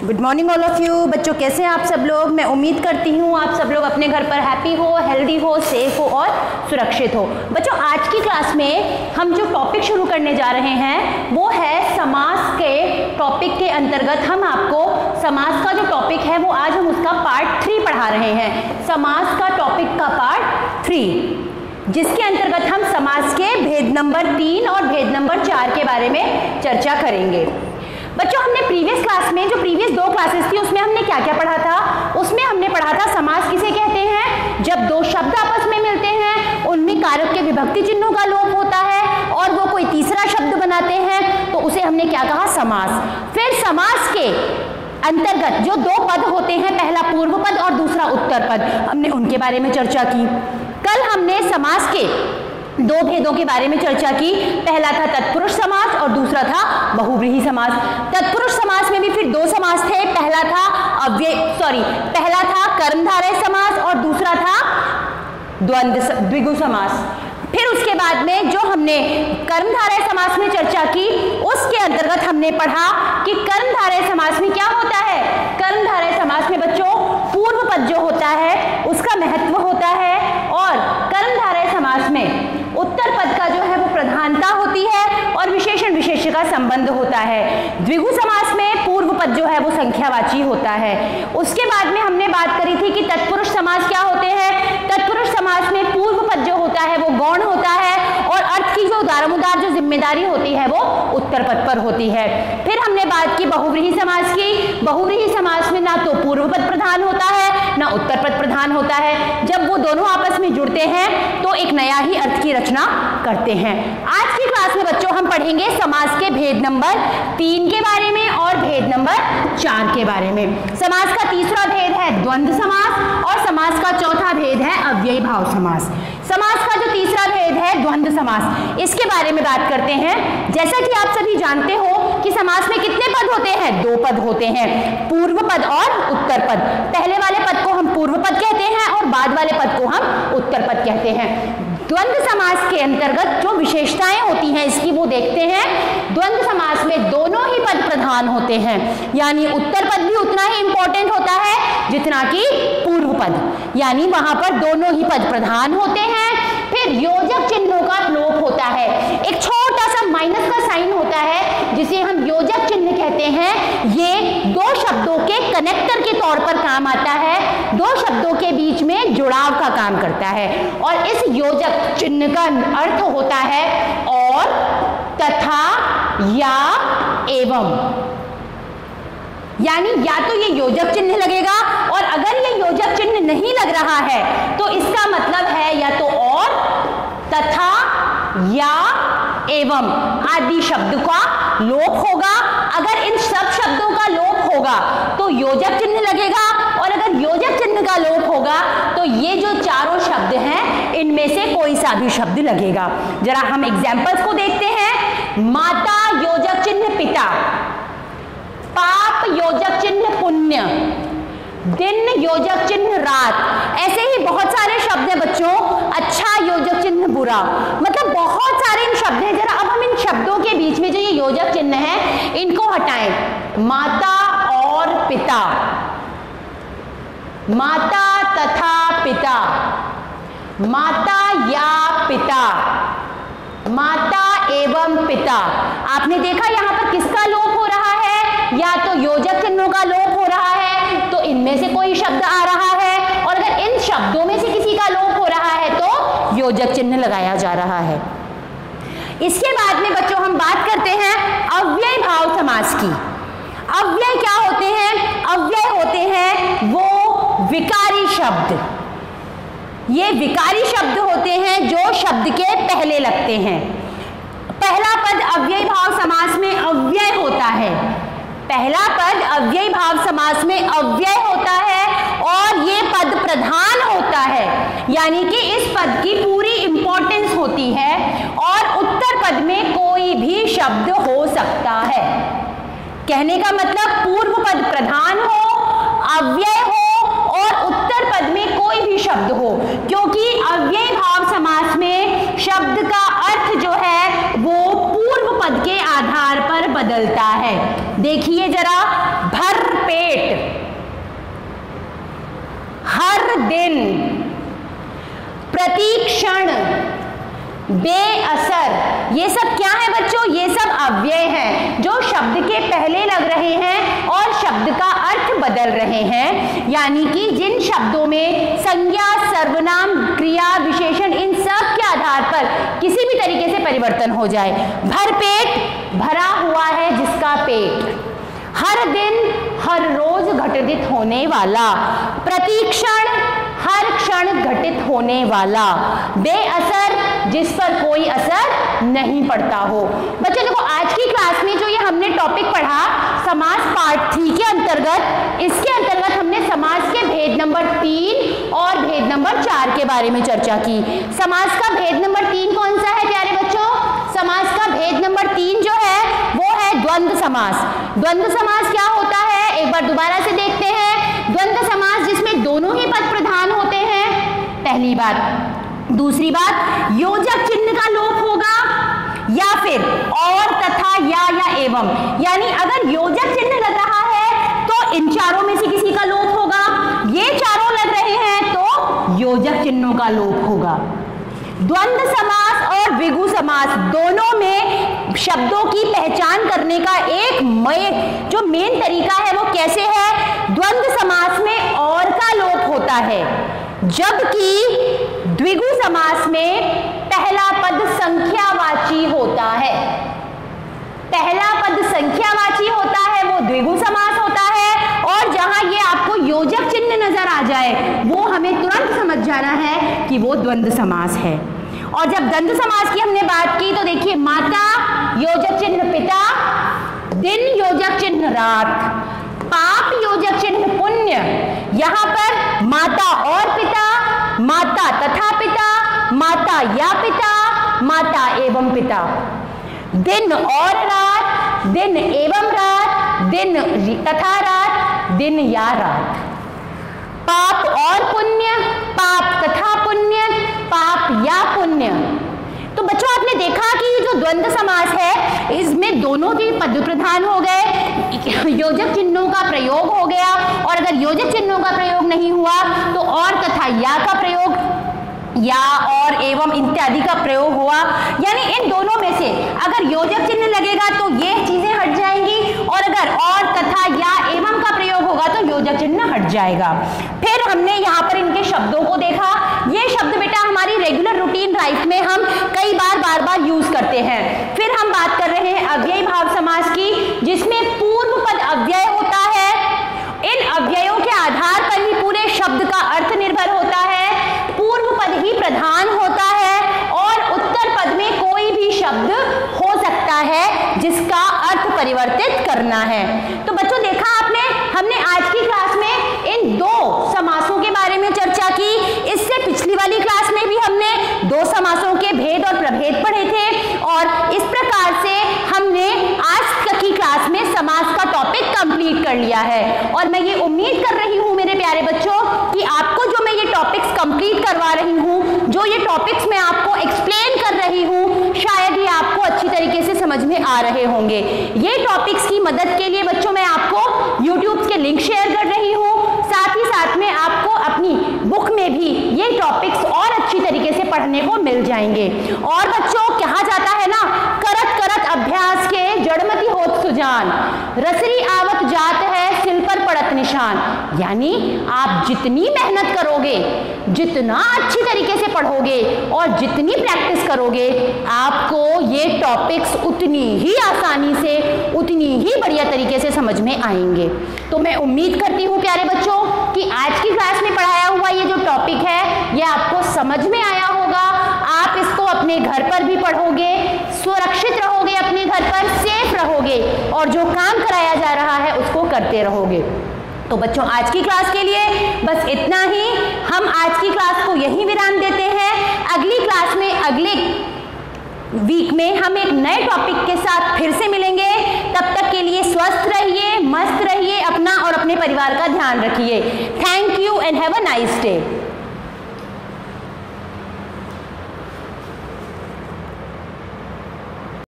Good morning all of you. बच्चों कैसे हैं आप सब लोग। मैं उम्मीद करती हूँ आप सब लोग अपने घर पर हैप्पी हो, हेल्दी हो, सेफ हो और सुरक्षित हो। बच्चों आज की क्लास में हम जो टॉपिक शुरू करने जा रहे हैं वो है समास के टॉपिक के अंतर्गत हम आपको समास का जो टॉपिक है वो आज हम उसका पार्ट 3 पढ़ा रहे हैं। समास का टॉपिक का पार्ट 3 जिसके अंतर्गत हम समास के भेद नंबर 3 और भेद नंबर 4 के बारे में चर्चा करेंगे। बच्चों हमने प्रीवियस क्लास में जो प्रीवियस 2 क्लासेस थी उसमें हमने क्या क्या पढ़ा था। उसमें हमने पढ़ा था समास किसे कहते हैं, जब दो शब्द आपस में मिलते हैं उनमें कारक के विभक्ति चिन्हों का लोप होता है और वो कोई तीसरा शब्द बनाते हैं तो उसे हमने क्या कहा, समास। फिर समास के अंतर्गत जो 2 पद होते हैं, पहला पूर्व पद और दूसरा उत्तर पद, हमने उनके बारे में चर्चा की। कल हमने समास के 2 भेदों के बारे में चर्चा की। पहला था तत्पुरुष समास और दूसरा था बहुव्रीहि समास। तत्पुरुष समास में भी फिर 2 समास थे, पहला था कर्मधारय समास और दूसरा था द्विगु समास। फिर उसके बाद में जो हमने कर्मधारय समास में चर्चा की उसके अंतर्गत हमने पढ़ा कि कर्मधारय समास में क्या होता है। कर्मधारय समास में बच्चों पूर्व पद जो होता है उसका महत्व होता है और कर्मधारय समास में उत्तर पद का जो है वो प्रधानता होती है और विशेषण विशेष्य का संबंध होता है। द्विगु समास में पूर्व पद जो है वो संख्यावाची होता है। उसके बाद में हमने बात करी थी कि तत्पुरुष समास क्या होते हैं। तत्पुरुष समास में पूर्व पद जो होता है वो गौण होता है और अर्थ की जो उदारमुदार जो जिम्मेदारी होती है वो उत्तर पद पर होती है। फिर हमने बात की बहुव्रीहि समास की। बहुव्रीहि समास में ना तो पूर्व पद प्रधान होता है ना उत्तर पद प्रधान होता है। जब वो दोनों आपस में जुड़ते हैं तो एक नया ही अर्थ की रचना करते हैं। आज की क्लास में बच्चों हम पढ़ेंगे समास के भेद नंबर 3 के बारे में और भेद नंबर 4 के बारे में। समास का तीसरा भेद है द्वंद्व समास और समास का चौथा भेद है अव्ययी भाव समास। समास का जो तीसरा भेद है द्वंद्व समास, इसके बारे में बात करते हैं। जैसा कि आप सभी जानते हो कि समास में कितने पद होते हैं, 2 पद होते हैं, पूर्व पद और उत्तर पद। पहले वाले पद को हम पूर्व पद कहते हैं और बाद वाले पद को हम उत्तर पद कहते हैं। द्वंद्व समास के अंतर्गत जो विशेषताएं होती हैं इसकी वो देखते हैं। द्वंद्व समास में दोनों ही पद प्रधान होते हैं, यानी उत्तर पद भी उतना ही इंपॉर्टेंट होता है जितना कि पूर्व पद, यानी वहां पर दोनों ही पद प्रधान होते हैं। फिर योजक चिन्हों का लोप होता है, एक छोटा सा माइनस का साइन होता है जिसे हम योजक चिन्ह कहते हैं। ये 2 शब्दों के कनेक्टर के तौर पर काम आता है, 2 शब्दों के बीच में जुड़ाव का काम करता है और इस योजक चिन्ह का अर्थ होता है और, तथा, या, एवं। यानी या तो ये योजक चिन्ह लगेगा और अगर ये योजक चिन्ह नहीं लग रहा है तो इसका मतलब है या तो और, तथा, या, एवं आदि शब्द का लोप होगा। अगर इन सब शब्दों का लोप होगा तो योजक चिन्ह लगेगा और अगर योजक चिन्ह का लोप होगा तो ये जो चारों शब्द हैं इनमें से कोई सा भी शब्द लगेगा। जरा हम एग्जाम्पल्स को देखते हैं। माता योजक चिन्ह पिता, पाप योजक चिन्ह पुण्य, दिन योजक चिन्ह रात। ऐसे ही बहुत सारे शब्द हैं बच्चों। अच्छा योजक चिन्ह बुरा, मतलब बहुत सारे इन शब्द हैं। जरा अब हम इन शब्दों के बीच में जो ये योजक चिन्ह है इनको हटाएं। माता और पिता, माता तथा पिता, माता या पिता, माता एवं पिता। आपने देखा यहाँ पर किसका लोप हो रहा है, या तो योजक चिन्हों का लोप हो रहा है तो इनमें से कोई शब्द आ रहा है और अगर इन शब्दों में से किसी का लोप हो रहा है तो योजक चिन्ह लगाया जा रहा है। इसके बाद में बच्चों हम बात करते हैं अव्यय भाव समास की। अव्यय क्या होते हैं, अव्यय होते हैं वो विकारी शब्द। ये विकारी शब्द होते हैं जो शब्द के पहले लगते हैं। पहला पद अव्यय भाव समास में अव्यय होता है, पहला पद अव्यय भाव समास में अव्यय होता है और ये पद प्रधान होता है, यानी कि इस पद की पूरी इंपॉर्टेंस होती है और उत्तर पद में कोई भी शब्द हो सकता है। कहने का मतलब पूर्व पद प्रधान हो, अव्यय हो और उत्तर पद में कोई भी शब्द हो, क्योंकि अव्यय भाव समास में शब्द का अर्थ जो है वो पूर्व पद के आधार पर बदलता है। देखिए जरा, भर पे हर दिन, प्रतीक्षण, बेअसर, ये सब क्या है बच्चों? ये सब अव्यय हैं जो शब्द के पहले लग रहे हैं और शब्द का अर्थ बदल रहे हैं। यानी कि जिन शब्दों में संज्ञा, सर्वनाम, क्रिया, विशेषण, इन सब के आधार पर किसी भी तरीके से परिवर्तन हो जाए। भरपेट, भरा हुआ है जिसका पेट। हर दिन, हर रोज घटित होने वाला। प्रतीक्षण, हर क्षण घटित होने वाला। बेअसर, जिस पर कोई असर नहीं पड़ता हो। बच्चों देखो, आज की क्लास में जो ये हमने टॉपिक पढ़ा समास पार्ट 3 के अंतर्गत, इसके अंतर्गत हमने समास के भेद नंबर 3 और भेद नंबर 4 के बारे में चर्चा की। समास का भेद नंबर 3 कौन सा है प्यारे बच्चों? समास का भेद नंबर 3 जो है वो है द्वंद्व समास। द्वंद्व समास क्या होता है, एक बार दोबारा से देखते हैं। द्वंद्व समास जिसमें दोनों ही पद प्रधान होते हैं, पहली बात। दूसरी बात, योजक चिन्ह का लोप होगा या फिर और, तथा, या एवं। यानी अगर योजक चिन्ह लग रहा है तो इन चारों में से किसी का लोप होगा, ये चारों लग रहे हैं तो योजक चिन्हों का लोप होगा। द्वंद्व समास और द्विगु समास दोनों में शब्दों की पहचान करने का एक जो मेन तरीका है वो कैसे है? द्वंद्व समास में और का लोप होता है, जबकि द्विगु समास में पहला पद संख्यावाची होता है। पहला पद संख्यावाची होता है वो द्विगु समास होता है, और जहां ये आपको योजक चिन्ह नजर आ जाए वो हमें तुरंत समझ जाना है कि वो द्वंद्व समास है। और जब द्वंद्व समास की हमने बात की तो देखिए, माता योजक चिन्ह पिता, दिन योजक चिन्ह रात, पाप योजक चिन्ह पुण्य। यहां पर माता और पिता, माता तथा पिता, माता या पिता, माता एवं पिता। दिन और रात, दिन एवं रात, दिन तथा रात, दिन या रात। पाप और पुण्य, पाप तथा पुण्य, पाप या पुण्य। तो बच्चों आपने देखा कि ये जो द्वंद्व समास है इसमें दोनों ही पद प्रधान हो गए, योजक चिन्हों का प्रयोग हो गया, और अगर योजक चिन्हों का प्रयोग नहीं हुआ तो और तथा या का प्रयोग, या और एवं इत्यादि का प्रयोग हुआ। यानी इन दोनों में से अगर योजक चिन्ह लगेगा तो ये चीजें हट जाएंगी, और अगर और तथा या एवं का प्रयोग होगा तो योजक चिन्ह हट जाएगा। फिर हमने यहाँ पर इनके शब्दों को देखा। ये शब्द बेटा हमारी रेगुलर रूटीन लाइफ में हम कई बार बार यूज करते हैं। फिर हम बात कर रहे हैं अव्ययी भाव समास की, जिसमें पूर्व पद अव्यय होता है। इन अव्ययों के आधार पर ही पूरे शब्द का अर्थ निर्भर होता है। पूर्व पद ही प्रधान होता है और उत्तर पद में कोई भी शब्द हो सकता है जिसका अर्थ परिवर्तित करना है। तो बच्चों देखा आपने, हमने आज की क्लास में इन दो समासों के बारे में चर्चा की। इससे पिछली वाली क्लास में भी हमने दो समासों के भेद और प्रभेद पढ़े थे, और इस प्रकार से हमने आज की क्लास में समास का टॉपिक कंप्लीट कर लिया है। और मैं ये उम्मीद कर रही हूँ मेरे प्यारे बच्चों कि आपको जो मैं ये टॉपिक्स कंप्लीट करवा रही हूँ, जो ये टॉपिक्स मैं आपको एक्सप्लेन कर रही हूँ, शायद ये आपको अच्छी तरीके से समझ में आ रहे होंगे। ये टॉपिक्स की मदद के लिए बच्चों मैं आपको यूट्यूब के लिंक शेयर कर रही हूँ, साथ ही साथ में आपको अपनी बुक में भी ये टॉपिक्स और अच्छी तरीके से पढ़ने को मिल जाएंगे। और बच्चों कहा जाता है ना, करत करत अभ्यास के जड़मति होत सुजान, रसरी आवत जात है सिल पर पड़त निशान। यानी आप जितनी मेहनत करोगे, जितना अच्छी तरीके से पढ़ोगे और जितनी प्रैक्टिस करोगे, आपको ये टॉपिक्स उतनी ही आसानी से, उतनी ही बढ़िया तरीके से समझ में आएंगे। तो मैं उम्मीद करती हूँ प्यारे बच्चों कि आज की क्लास में पढ़ाया हुआ ये जो टॉपिक है ये आपको समझ में आया होगा। आप इसको अपने घर पर भी पढ़ोगे, सुरक्षित रहोगे, अपने घर पर सेफ रहोगे, और जो काम कराया जा रहा है उसको करते रहोगे। तो बच्चों आज की क्लास के लिए बस इतना ही। हम आज की क्लास को यहीं विराम देते हैं। अगली क्लास में, अगले वीक में हम एक नए टॉपिक के साथ फिर से मिलेंगे। तब तक के लिए स्वस्थ रहिए, मस्त रहिए, अपना और अपने परिवार का ध्यान रखिए। Thank you and have a nice day.